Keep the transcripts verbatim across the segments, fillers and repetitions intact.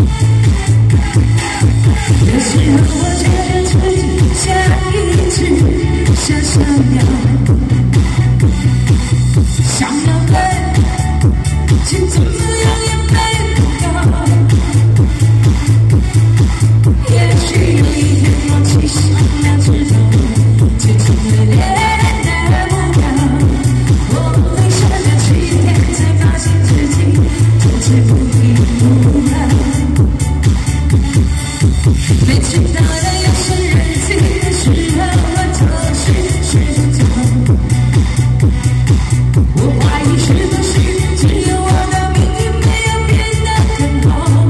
有时候我觉得自己像一只小小鸟，想要飞，却怎么样也飞不高。也许有一天我栖息了之后，却成了恋的目标。我会想了七天，才发现自己就是不依不饶。没知道的有些人气的时候，我就是睡不着。我怀疑是不是只有我的命运没有变得更好。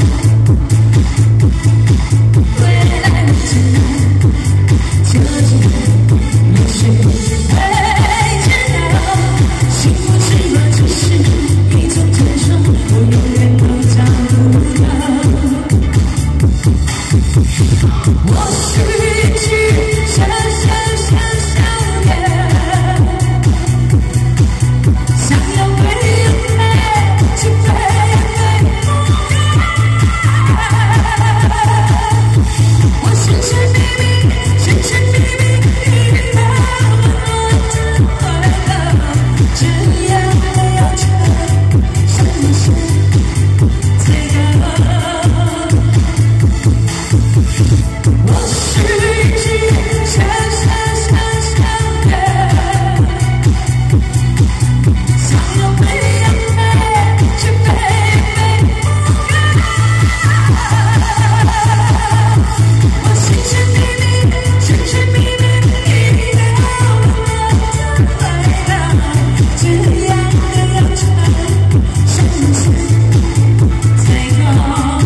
未来的真爱就是有谁会知道？幸福是否只是一种承受，我永远都找不到。我是一只小小小小鸟，想要飞又飞，却飞飞不高。我寻寻觅觅，寻寻觅觅，遇到我的快乐，这样的要求，什么是最高？我是一只小小小小鸟，想要飞呀飞，却飞飞不高。我寻寻觅觅，寻寻觅觅，遇到我的快乐，这样的要求，什么是最高？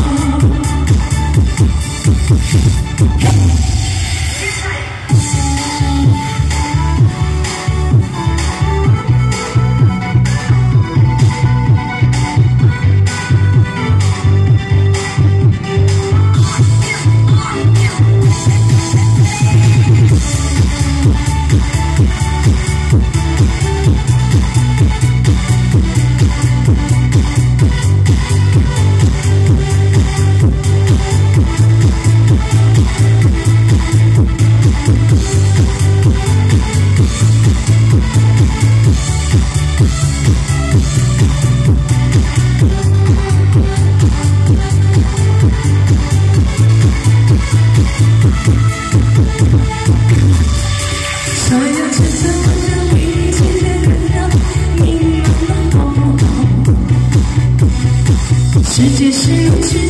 所有值得我的一切的人都迷茫了，世界是如此。